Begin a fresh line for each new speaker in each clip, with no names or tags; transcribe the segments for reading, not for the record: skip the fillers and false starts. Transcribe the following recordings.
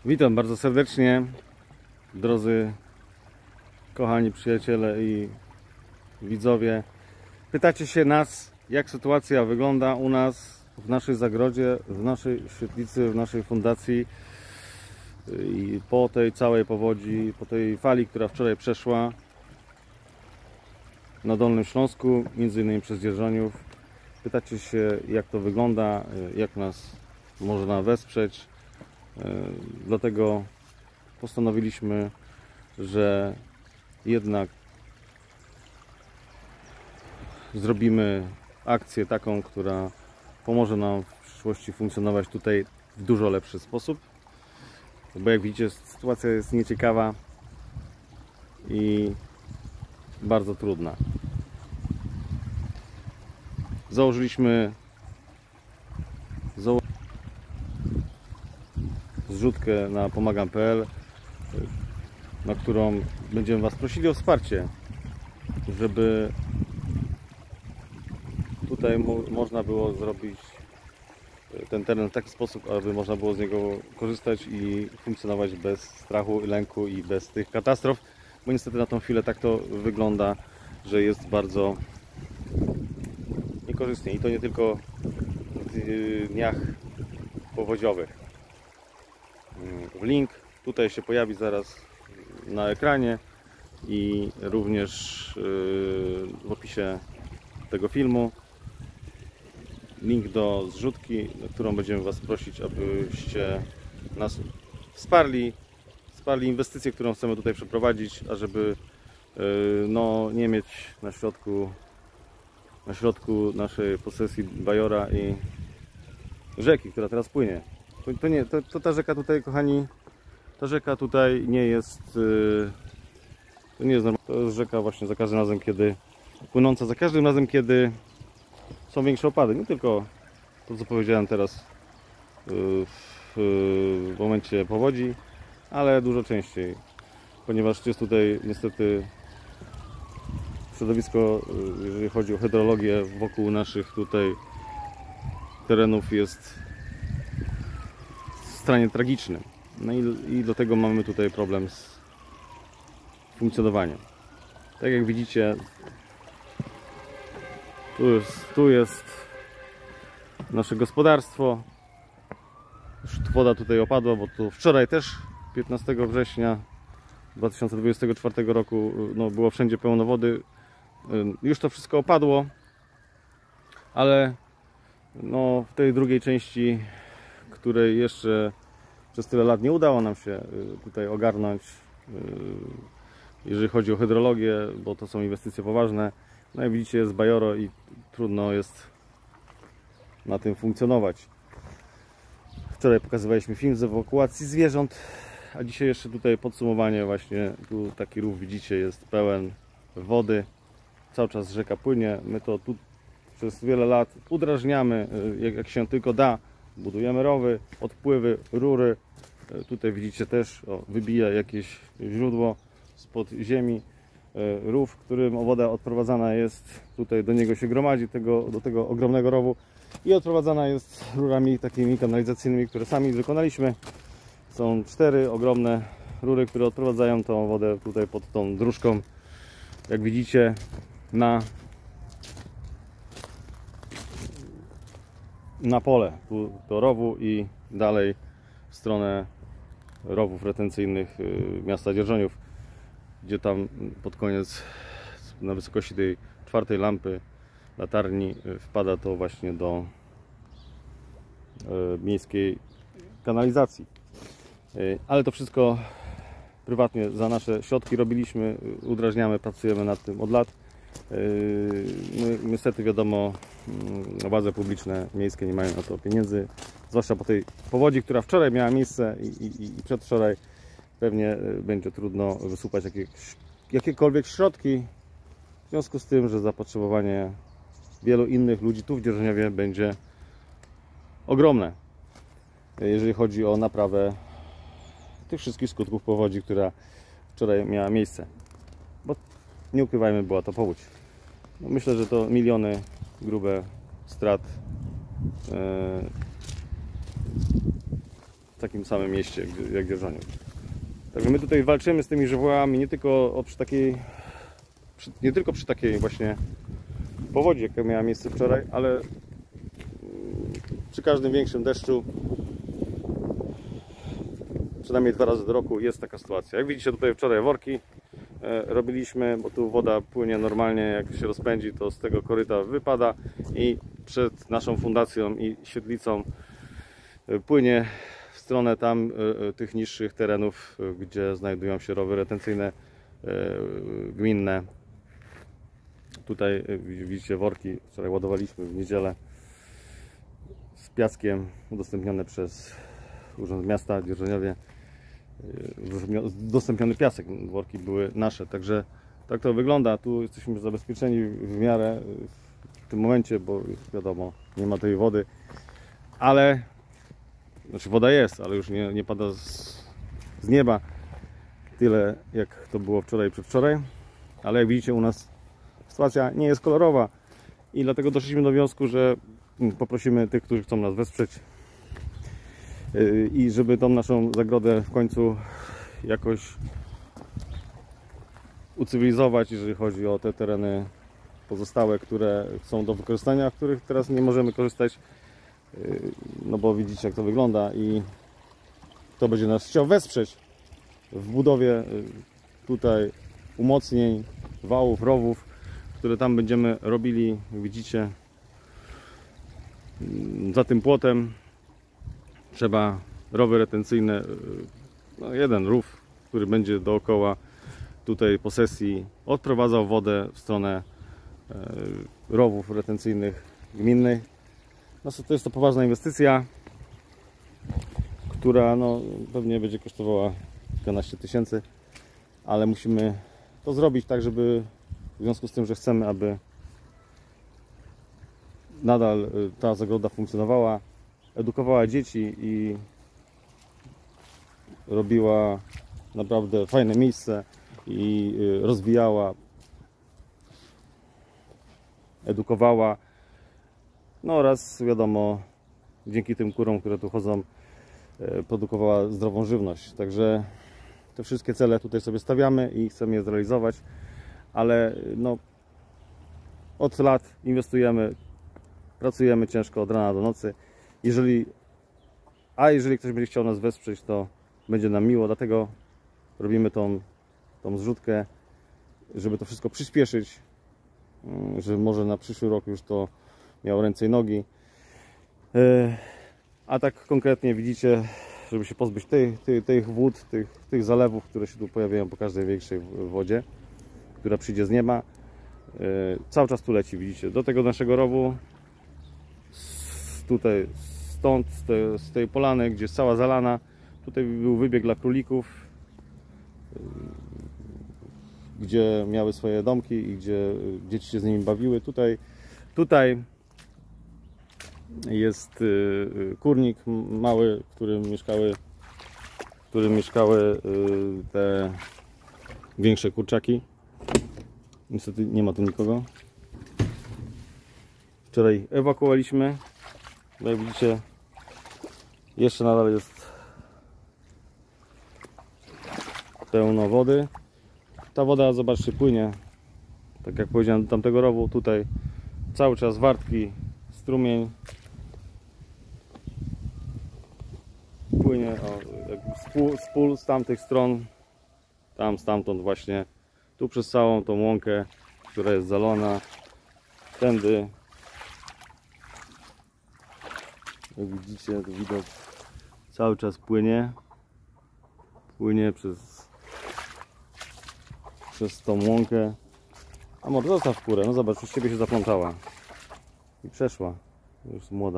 Witam bardzo serdecznie, drodzy kochani przyjaciele i widzowie. Pytacie się nas, jak sytuacja wygląda u nas w naszej zagrodzie, w naszej świetlicy, w naszej fundacji i po tej całej powodzi, po tej fali, która wczoraj przeszła na Dolnym Śląsku, między innymi przez Dzierżoniów. Pytacie się, jak to wygląda, jak nas można wesprzeć. Dlatego postanowiliśmy, że jednak zrobimy akcję taką, która pomoże nam w przyszłości funkcjonować tutaj w dużo lepszy sposób. Bo jak widzicie, sytuacja jest nieciekawa i bardzo trudna. Założyliśmy zrzutkę na pomagam.pl, na którą będziemy Was prosili o wsparcie, żeby tutaj można było zrobić ten teren w taki sposób, aby można było z niego korzystać i funkcjonować bez strachu, lęku i bez tych katastrof, bo niestety na tą chwilę tak to wygląda, że jest bardzo niekorzystnie i to nie tylko w dniach powodziowych. Link tutaj się pojawi zaraz na ekranie i również w opisie tego filmu. Link do zrzutki, na którą będziemy Was prosić, abyście nas wsparli inwestycję, którą chcemy tutaj przeprowadzić, ażeby no, nie mieć na środku naszej posesji bajora i rzeki, która teraz płynie. Ta rzeka tutaj, kochani, ta rzeka tutaj nie jest, to nie jest normalna. To jest rzeka właśnie za każdym razem, kiedy płynąca, za każdym razem, kiedy są większe opady. Nie tylko to, co powiedziałem teraz w momencie powodzi, ale dużo częściej, ponieważ jest tutaj niestety środowisko, jeżeli chodzi o hydrologię wokół naszych tutaj terenów, jest w stanie tragicznym. No i do tego mamy tutaj problem z funkcjonowaniem. Tak jak widzicie, tu jest nasze gospodarstwo. Już woda tutaj opadła, bo tu wczoraj też 15 września 2024 roku no, było wszędzie pełno wody. Już to wszystko opadło, ale no, w tej drugiej części, której jeszcze przez tyle lat nie udało nam się tutaj ogarnąć, jeżeli chodzi o hydrologię, bo to są inwestycje poważne. No jak widzicie, jest bajoro i trudno jest na tym funkcjonować. Wczoraj pokazywaliśmy film z ewakuacji zwierząt, a dzisiaj jeszcze tutaj podsumowanie. Właśnie tu taki rów, widzicie, jest pełen wody. Cały czas rzeka płynie. My to tu przez wiele lat udrażniamy, jak się tylko da. Budujemy rowy, odpływy, rury. Tutaj widzicie też, wybija jakieś źródło spod ziemi. Rów, którym woda odprowadzana jest, tutaj do niego się gromadzi, do tego ogromnego rowu i odprowadzana jest rurami takimi kanalizacyjnymi, które sami wykonaliśmy. Są 4 ogromne rury, które odprowadzają tą wodę tutaj pod tą dróżką, jak widzicie, na pole, tu do rowu i dalej w stronę rowów retencyjnych miasta Dzierżoniów, gdzie tam pod koniec na wysokości tej 4. lampy latarni wpada to właśnie do miejskiej kanalizacji. Ale to wszystko prywatnie za nasze środki robiliśmy, udrażniamy, pracujemy nad tym od lat. Niestety wiadomo, władze publiczne miejskie nie mają na to pieniędzy, zwłaszcza po tej powodzi, która wczoraj miała miejsce i przedwczoraj. Pewnie będzie trudno wysupać jakiekolwiek środki, w związku z tym, że zapotrzebowanie wielu innych ludzi tu w Dzierżoniowie będzie ogromne, jeżeli chodzi o naprawę tych wszystkich skutków powodzi, która wczoraj miała miejsce. Bo nie ukrywajmy, była to powódź. No myślę, że to miliony grube strat takim samym mieście jak Dzierżoniów. Także my tutaj walczymy z tymi żywiołami nie tylko przy takiej właśnie powodzi, jaka miała miejsce wczoraj, ale przy każdym większym deszczu, przynajmniej 2 razy do roku jest taka sytuacja. Jak widzicie, tutaj wczoraj worki robiliśmy, bo tu woda płynie normalnie, jak się rozpędzi, to z tego koryta wypada i przed naszą fundacją i świetlicą płynie w stronę tam tych niższych terenów, gdzie znajdują się rowy retencyjne gminne. Tutaj widzicie worki, wczoraj ładowaliśmy w niedzielę z piaskiem, udostępnione przez Urząd Miasta w Dzierżoniowie. Udostępniony piasek, worki były nasze, także tak to wygląda. Tu jesteśmy zabezpieczeni w miarę w tym momencie, bo wiadomo, nie ma tej wody, ale znaczy woda jest, ale już nie pada z nieba tyle, jak to było wczoraj i przedwczoraj, ale jak widzicie, u nas sytuacja nie jest kolorowa i dlatego doszliśmy do wniosku, że poprosimy tych, którzy chcą nas wesprzeć i żeby tą naszą zagrodę w końcu jakoś ucywilizować, jeżeli chodzi o te tereny pozostałe, które są do wykorzystania, a których teraz nie możemy korzystać, no bo widzicie, jak to wygląda i kto będzie nas chciał wesprzeć w budowie tutaj umocnień, wałów, rowów, które tam będziemy robili, widzicie, za tym płotem trzeba rowy retencyjne, no jeden rów, który będzie dookoła tutaj posesji odprowadzał wodę w stronę rowów retencyjnych gminnych. No to jest to poważna inwestycja, która no, pewnie będzie kosztowała kilkanaście tysięcy, ale musimy to zrobić tak, żeby w związku z tym, że chcemy, aby nadal ta zagroda funkcjonowała, edukowała dzieci i robiła naprawdę fajne miejsce i rozwijała, edukowała, no oraz wiadomo, dzięki tym kurom, które tu chodzą, produkowała zdrową żywność. Także te wszystkie cele tutaj sobie stawiamy i chcemy je zrealizować, ale no, od lat inwestujemy, pracujemy ciężko od rana do nocy. Jeżeli ktoś będzie chciał nas wesprzeć, to będzie nam miło, dlatego robimy tą zrzutkę, żeby to wszystko przyspieszyć, żeby może na przyszły rok już to miało ręce i nogi. A tak konkretnie widzicie, żeby się pozbyć tych wód, tych zalewów, które się tu pojawiają po każdej większej wodzie, która przyjdzie z nieba. Cały czas tu leci, widzicie, do tego naszego rowu, tutaj stąd, z tej polany, gdzie jest cała zalana. Tutaj był wybieg dla królików, gdzie miały swoje domki i gdzie dzieci się z nimi bawiły. Tutaj jest kurnik mały, w którym mieszkały te większe kurczaki. Niestety nie ma tu nikogo. Wczoraj ewakuowaliśmy. Jak widzicie, jeszcze nadal jest pełno wody. Ta woda, zobaczcie, płynie, tak jak powiedziałem, do tamtego rowu. Tutaj cały czas wartki, strumień płynie z pól z tamtych stron, stamtąd właśnie, tu przez całą tą łąkę, która jest zalona, tędy. Jak widzicie, to widać, cały czas płynie przez tą łąkę. A może zostaw kurę, no zobacz, już ciebie się zaplątała i przeszła, już młoda.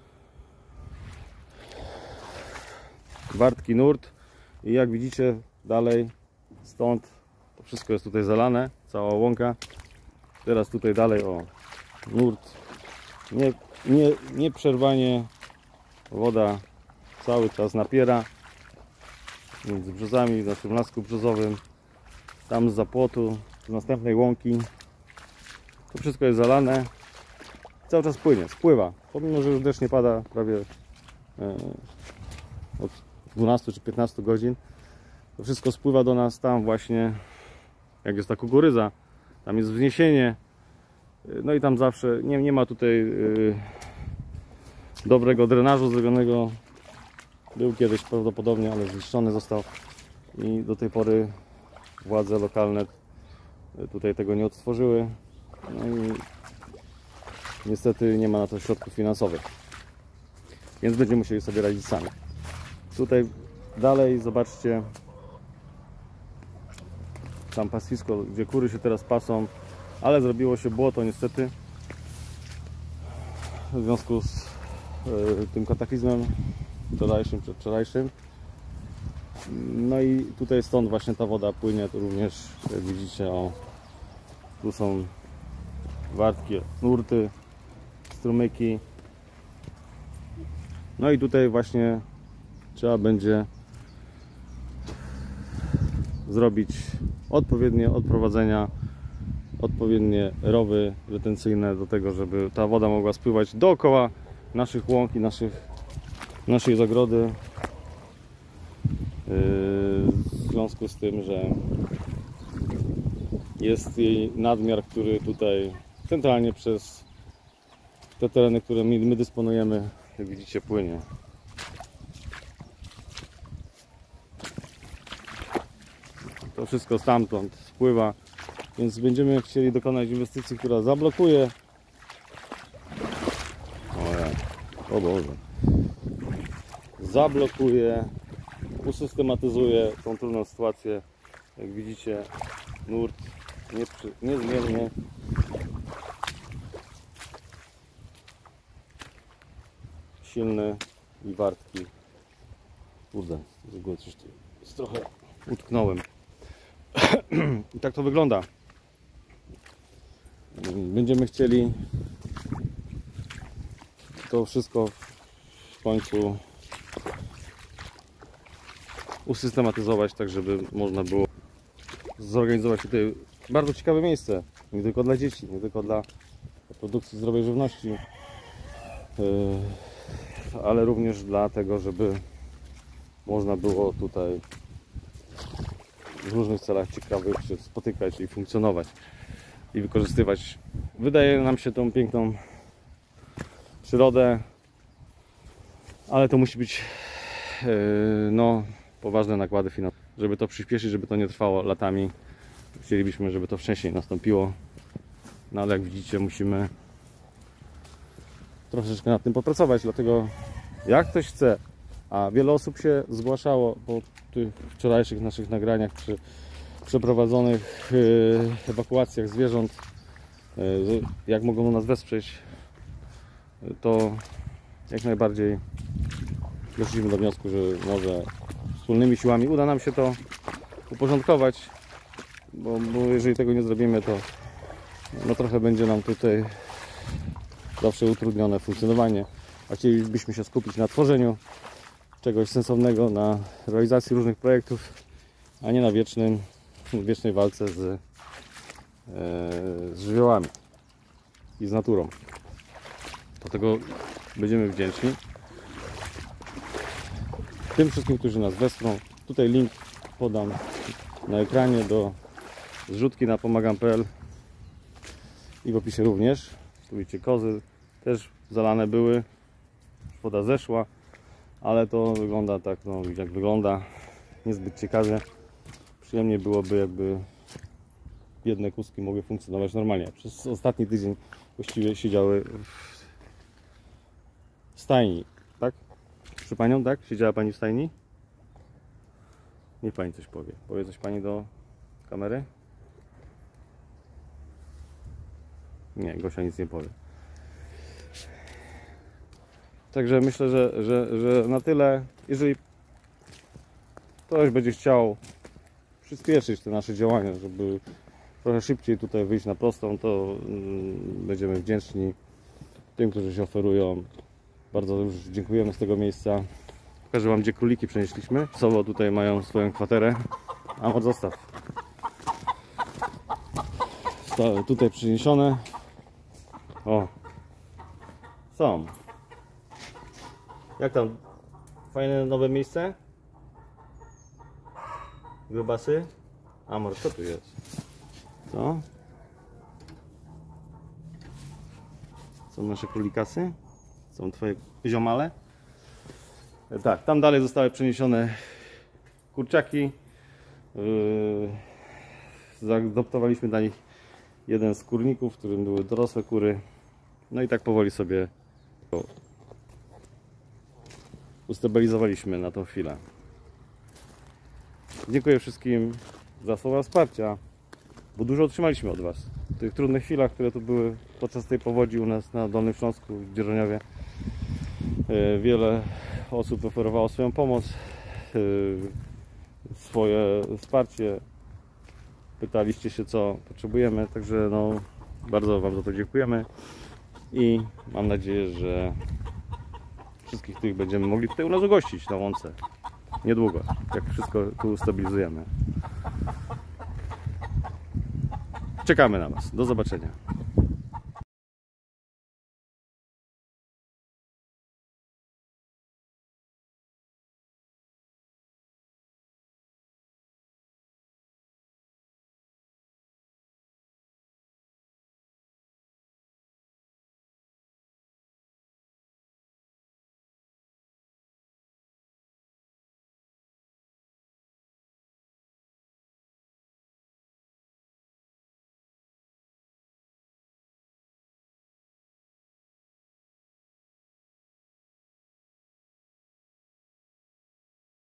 Wartki, nurt i jak widzicie dalej stąd to wszystko jest tutaj zalane, cała łąka. Teraz tutaj dalej, o, nurt, nieprzerwanie woda cały czas napiera między brzozami, w naszym lasku brzozowym, tam z płotu, z następnej łąki. To wszystko jest zalane, cały czas płynie, spływa, pomimo że już deszcz nie pada prawie od 12 czy 15 godzin. To wszystko spływa do nas tam właśnie, jak jest ta kukurydza, tam jest wzniesienie. No i tam zawsze nie ma tutaj dobrego drenażu zrobionego. Był kiedyś prawdopodobnie, ale zniszczony został i do tej pory władze lokalne tutaj tego nie odtworzyły. No i niestety nie ma na to środków finansowych, więc będziemy musieli sobie radzić sami. Tutaj dalej zobaczcie tam pastwisko, gdzie kury się teraz pasą, ale zrobiło się błoto niestety w związku z tym kataklizmem wczorajszym, przedwczorajszym. No i tutaj stąd właśnie ta woda płynie, tu również jak widzicie, o, tu są wartkie nurty, strumyki. No i tutaj właśnie trzeba będzie zrobić odpowiednie odprowadzenia, odpowiednie rowy retencyjne do tego, żeby ta woda mogła spływać dookoła naszych łąk i naszej zagrody. W związku z tym, że jest jej nadmiar, który tutaj centralnie przez te tereny, które my dysponujemy, jak widzicie, płynie. To wszystko stamtąd spływa, więc będziemy chcieli dokonać inwestycji, która zablokuje. O Boże. Zablokuje, usystematyzuje tą trudną sytuację. Jak widzicie, nurt niezmiernie silny i wartki. Kurde, z ogóle coś tu jest, trochę utknąłem. I tak to wygląda. Będziemy chcieli to wszystko w końcu usystematyzować, tak żeby można było zorganizować tutaj bardzo ciekawe miejsce, nie tylko dla dzieci, nie tylko dla produkcji zdrowej żywności, ale również dla tego, żeby można było tutaj w różnych celach ciekawych się spotykać i funkcjonować i wykorzystywać. Wydaje nam się tą piękną przyrodę, ale to musi być no, poważne nakłady finansowe, żeby to przyspieszyć, żeby to nie trwało latami. Chcielibyśmy, żeby to wcześniej nastąpiło, no ale jak widzicie, musimy troszeczkę nad tym popracować, dlatego jak ktoś chce, a wiele osób się zgłaszało po tych wczorajszych naszych nagraniach przy przeprowadzonych ewakuacjach zwierząt, jak mogą nas wesprzeć, to jak najbardziej doszliśmy do wniosku, że może wspólnymi siłami uda nam się to uporządkować, bo jeżeli tego nie zrobimy, to no trochę będzie nam tutaj zawsze utrudnione funkcjonowanie, a chcielibyśmy się skupić na tworzeniu czegoś sensownego, na realizacji różnych projektów, a nie na wiecznej walce z żywiołami i z naturą. Dlatego będziemy wdzięczni tym wszystkim, którzy nas wesprą. Tutaj link podam na ekranie do zrzutki na pomagam.pl i w opisie również. Tu widzicie, kozy też zalane były, woda zeszła, ale to wygląda tak, no jak wygląda, niezbyt ciekawie. Przyjemnie byłoby, jakby biedne kózki mogły funkcjonować normalnie. Przez ostatni tydzień właściwie siedziały w stajni, tak? Przy panią, tak? Siedziała pani w stajni? Niech pani coś powie. Powie coś pani do kamery? Nie, Gosia nic nie powie. Także myślę, że na tyle. Jeżeli ktoś będzie chciał przyspieszyć te nasze działania, żeby trochę szybciej tutaj wyjść na prostą, to będziemy wdzięczni tym, którzy się oferują. Bardzo już dziękujemy z tego miejsca. Pokażę wam, gdzie króliki przenieśliśmy. Sowo tutaj mają swoją kwaterę. Amor, zostaw. Zostały tutaj przeniesione. O, są. Jak tam Fajne nowe miejsce? Grubasy? Amor, co tu jest? Co? Są nasze królikasy? Są twoje ziomale? Tak, tam dalej zostały przeniesione kurczaki. Zaadoptowaliśmy dla nich jeden z kurników, w którym były dorosłe kury. No i tak powoli sobie ustabilizowaliśmy na tą chwilę. Dziękuję wszystkim za słowa wsparcia, bo dużo otrzymaliśmy od Was. W tych trudnych chwilach, które tu były podczas tej powodzi u nas na Dolnym Śląsku, w Dzierżoniowie, wiele osób oferowało swoją pomoc, swoje wsparcie. Pytaliście się, co potrzebujemy, także no, bardzo Wam za to dziękujemy i mam nadzieję, że wszystkich tych będziemy mogli tutaj u nas ugościć na łące niedługo, jak wszystko tu ustabilizujemy. Czekamy na Was. Do zobaczenia.